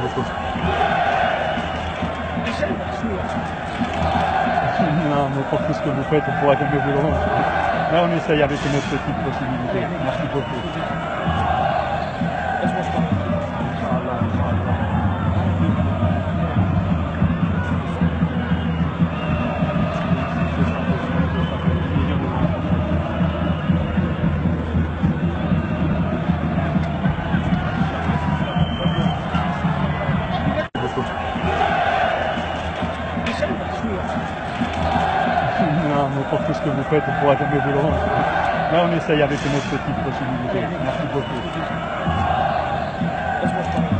Non, mais pour tout ce que vous faites, on pourra jamais vous le rendre. Là, on essaye avec notre petite possibilité. Merci beaucoup. Inch'Allah, Inch'Allah. Non, mais pour tout ce que vous faites, on pourra jamais vous le rendre. Là, on essaye avec notre petite possibilité. Merci beaucoup.